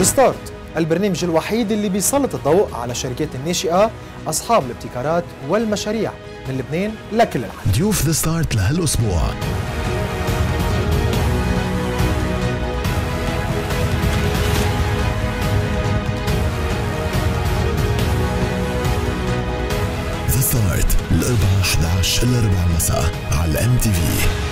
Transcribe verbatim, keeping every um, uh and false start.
ستارت، البرنامج الوحيد اللي بيسلط الضوء على الشركات الناشئة أصحاب الابتكارات والمشاريع من لبنان لكل العالم. ضيوف ذا ستارت لهالأسبوع: ذا ستارت الأربعاء إحدى عشر إلى ربع المساء على إم تي في.